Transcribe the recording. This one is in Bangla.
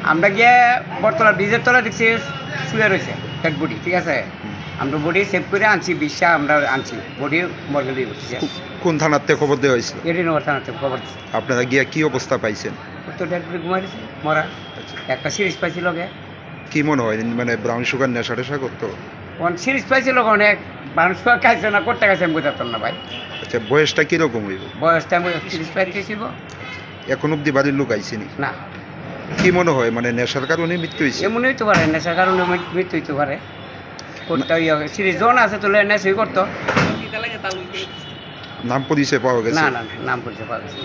আমরা গিয়ে বটতলা ব্রিজের তলা দেখছি শুয়ে রয়েছে ডেড বডি, ঠিক আছে। আমরা বডি সেভ করে আনছি, বিশ্বা আমরা আনছি বডি মর্গে দিয়ে উঠছে। কোন থানাতে খবর দেওয়া হয়েছিল? এডিনগর থানাতে খবর দিচ্ছে। আপনারা গিয়া কি অবস্থা পাইছেন? তো ডেড বডি ঘুমাই দিচ্ছে মরা। একটা সিরিজ পাইছিল গে। কি মনে হয় মানে ব্রাউন সুগার নেশা টেশা করতো? কোন সিরিজ পাইছিল অনেক মানুষ খাইছে না, করতে গেছে আমি বুঝাতাম না ভাই। আচ্ছা, বয়সটা কিরকম হইব? বয়সটা আমি সিরিজ পাইতেছিল এখন অব্দি বাড়ির লোক আইসিনি? না। কি মনে হয় মানে নেশার কারণে মৃত্যু হয়েছে? এমনই হইতে পারে, নেশার কারণে মৃত্যু হইতে পারে। করতে সিরিজ জন আছে তো নেশাই করতো। নাম পরিচয় পাওয়া গেছে? না না নাম পরিচয় পাওয়া গেছে।